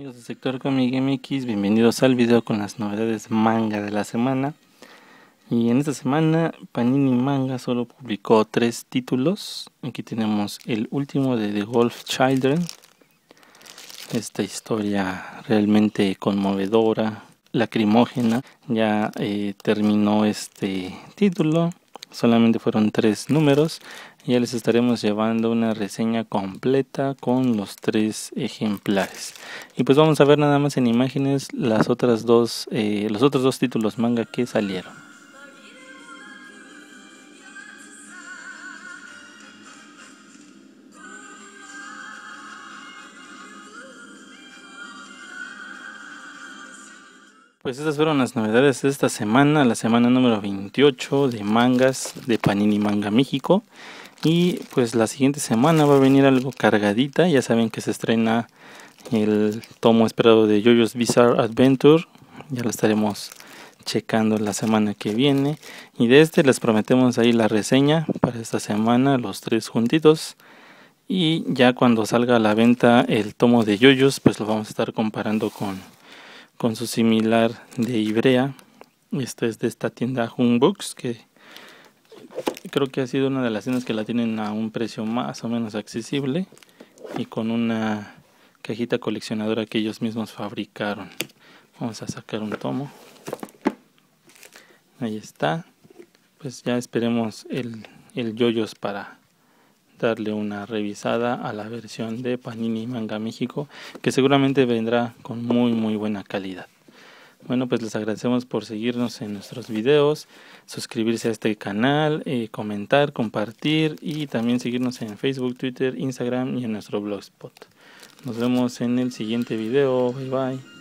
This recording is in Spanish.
amigos del sector Comic MX, bienvenidos al video con las novedades manga de la semana. Y en esta semana Panini Manga solo publicó 3 títulos. Aquí tenemos el último de The Wolf Children. Esta historia realmente conmovedora, lacrimógena. Ya terminó este título. Solamente fueron 3 números. Ya les estaremos llevando una reseña completa con los 3 ejemplares. Y pues vamos a ver nada más en imágenes los otros dos títulos manga que salieron. Pues estas fueron las novedades de esta semana, la semana número 28 de mangas de Panini Manga México. Y pues la siguiente semana va a venir algo cargadita. Ya saben que se estrena el tomo esperado de JoJo's Bizarre Adventure. Ya lo estaremos checando la semana que viene. Y de este les prometemos ahí la reseña para esta semana, los 3 juntitos. Y ya cuando salga a la venta el tomo de JoJo's, pues lo vamos a estar comparando con su similar de Ivrea. Este es de esta tienda Humbooks, que creo que ha sido una de las tiendas que la tienen a un precio más o menos accesible y con una cajita coleccionadora que ellos mismos fabricaron. Vamos a sacar un tomo. Ahí está. Pues ya esperemos el JoJo's para darle una revisada a la versión de Panini Manga México, que seguramente vendrá con muy buena calidad. Bueno, pues les agradecemos por seguirnos en nuestros videos, suscribirse a este canal, comentar, compartir y también seguirnos en Facebook, Twitter, Instagram y en nuestro blogspot. Nos vemos en el siguiente video. Bye bye.